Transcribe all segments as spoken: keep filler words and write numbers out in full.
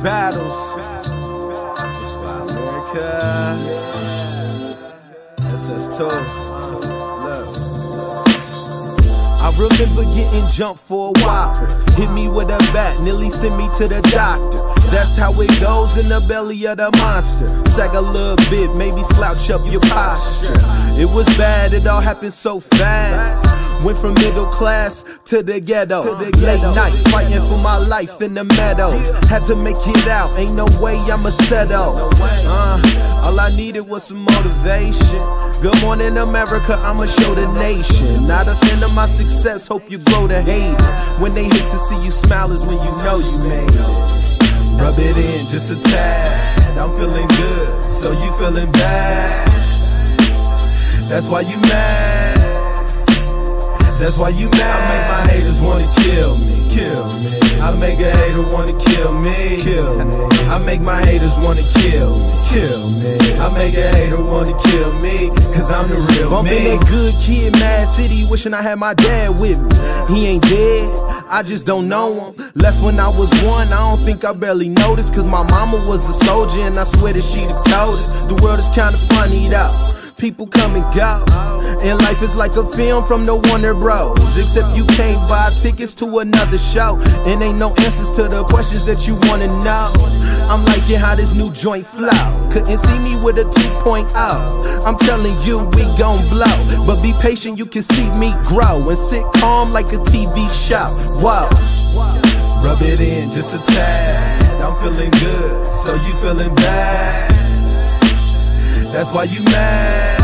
battles. It's for America. S S two. Look. I remember getting jumped for a whopper. Hit me with a bat, nearly sent me to the doctor. That's how it goes in the belly of the monster. Sag a little bit, maybe slouch up your posture. It was bad, it all happened so fast. Went from middle class to the ghetto. To the Late night, fighting for my life in the meadows. Had to make it out, ain't no way I'ma settle. Uh, all I needed was some motivation. Good morning, America, I'ma show the nation. Not a fan of my success, hope you grow to hate it. When they hate to see you smile is when you know you made it. Rub it in just a tad. I'm feeling good, so you feeling bad. That's why you mad. That's why you mad. I make my haters wanna kill me. Kill me. I make a hater wanna kill me. Kill me. I make my haters wanna kill me. Kill me. I make a hater wanna kill me, cause I'm the real Bumpin' me. Bumpin' that good kid, Mad City, wishing I had my dad with me. He ain't dead, I just don't know him. Left when I was one, I don't think I barely noticed, cause my mama was a soldier and I swear that she the coldest. The world is kinda funny though, people come and go, and life is like a film from the Warner Bros. Except you can't buy tickets to another show, and ain't no answers to the questions that you wanna know. I'm liking how this new joint flow. Couldn't see me with a two point oh. I'm telling you we gon' blow, but be patient, you can see me grow and sit calm like a T V show. Whoa. Rub it in just a tad. I'm feeling good, so you feeling bad. That's why you mad.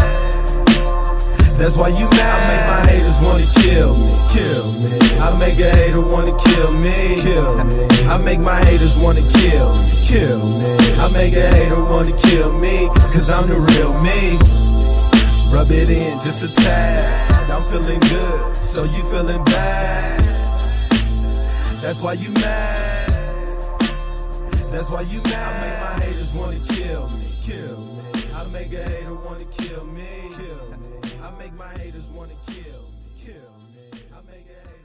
That's why you mad. I make my haters wanna kill me. Kill me. I make a hater wanna kill me. Kill me. I make my haters wanna kill me. Kill me. I make a hater wanna kill me, cause I'm the real me. Rub it in just a tad. I'm feeling good, so you feeling bad. That's why you mad. That's why you mad. I make my haters wanna kill me. Kill me. I make a hater wanna kill me. Kill me. I make my haters wanna kill me. Kill me. I make a hater